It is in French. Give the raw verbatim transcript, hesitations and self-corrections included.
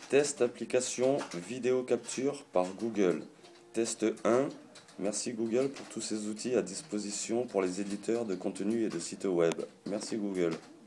Test application vidéo capture par Google. Test un. Merci Google pour tous ces outils à disposition pour les éditeurs de contenu et de sites web. Merci Google.